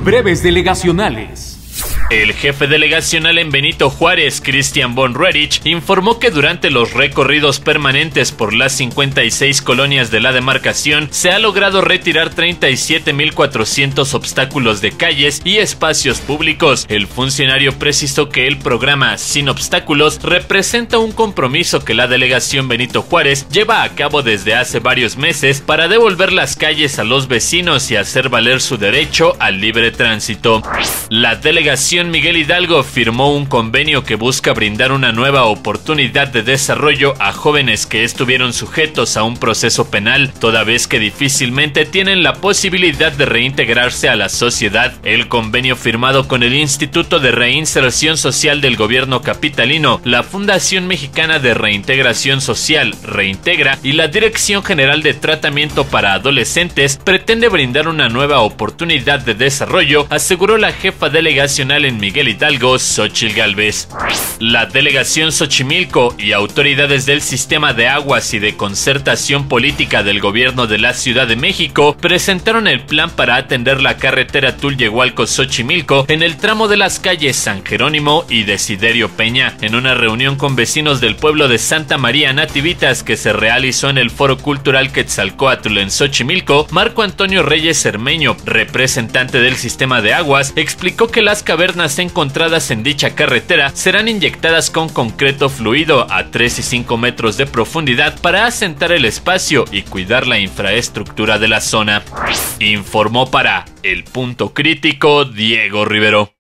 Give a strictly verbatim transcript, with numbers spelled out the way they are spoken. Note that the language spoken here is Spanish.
Breves delegacionales. El jefe delegacional en Benito Juárez, Christian von Roerich, informó que durante los recorridos permanentes por las cincuenta y seis colonias de la demarcación se ha logrado retirar treinta y siete mil cuatrocientos obstáculos de calles y espacios públicos. El funcionario precisó que el programa Sin Obstáculos representa un compromiso que la delegación Benito Juárez lleva a cabo desde hace varios meses para devolver las calles a los vecinos y hacer valer su derecho al libre tránsito. La delegación Miguel Hidalgo firmó un convenio que busca brindar una nueva oportunidad de desarrollo a jóvenes que estuvieron sujetos a un proceso penal, toda vez que difícilmente tienen la posibilidad de reintegrarse a la sociedad. El convenio firmado con el Instituto de Reinserción Social del Gobierno Capitalino, la Fundación Mexicana de Reintegración Social, Reintegra, y la Dirección General de Tratamiento para Adolescentes pretende brindar una nueva oportunidad de desarrollo, aseguró la jefa delegacional en Miguel Hidalgo, Xóchitl Gálvez. La delegación Xochimilco y autoridades del sistema de aguas y de concertación política del gobierno de la Ciudad de México presentaron el plan para atender la carretera Tulyehualco-Xochimilco en el tramo de las calles San Jerónimo y Desiderio Peña. En una reunión con vecinos del pueblo de Santa María Nativitas que se realizó en el Foro Cultural Quetzalcóatl en Xochimilco, Marco Antonio Reyes Cermeño, representante del sistema de aguas, explicó que las cavernas encontradas en dicha carretera serán inyectadas con concreto fluido a tres y cinco metros de profundidad para asentar el espacio y cuidar la infraestructura de la zona. Informó para El Punto Crítico Diego Rivero.